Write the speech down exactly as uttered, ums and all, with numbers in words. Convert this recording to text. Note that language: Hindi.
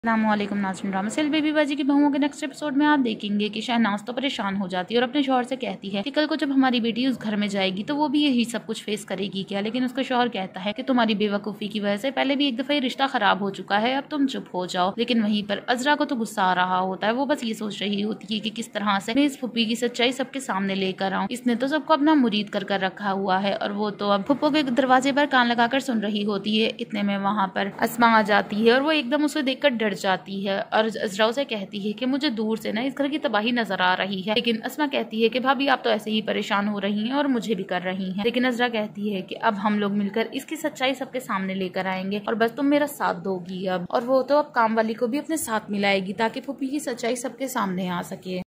अस्सलामुअलैकुम नाज़रीन, ड्रामा सीरियल बेबी बाजी की बहुओं के नेक्स्ट एपिसोड में आप देखेंगे कि शहनाज तो परेशान हो जाती है और अपने शौहर से कहती है कि कल को जब हमारी बेटी उस घर में जाएगी तो वो भी यही सब कुछ फेस करेगी क्या। लेकिन उसका शौहर कहता है कि तुम्हारी बेवकूफ़ी की वजह से पहले भी एक दफ़ा ये रिश्ता खराब हो चुका है, अब तुम चुप हो जाओ। लेकिन वहीं पर अजरा को तो गुस्सा आ रहा होता है। वो बस ये सोच रही होती है कि किस तरह से मैं इस फुप्पी की सच्चाई सबके सामने लेकर आऊँ। इसने तो सबको अपना मुरीद कर कर रखा हुआ है और वो तो अब फुप्पो के दरवाजे पर कान लगाकर सुन रही होती है। इतने में वहाँ पर अस्मा आ जाती है और वो एकदम उसे देखकर डर जाती है और अजरा उसे कहती है कि मुझे दूर से ना इस घर की तबाही नजर आ रही है। लेकिन अस्मा कहती है कि भाभी आप तो ऐसे ही परेशान हो रही हैं और मुझे भी कर रही हैं। लेकिन अजरा कहती है कि अब हम लोग मिलकर इसकी सच्चाई सबके सामने लेकर आएंगे और बस तुम मेरा साथ दोगी अब। और वो तो अब काम वाली को भी अपने साथ मिलाएगी ताकि फूफी की सच्चाई सबके सामने आ सके।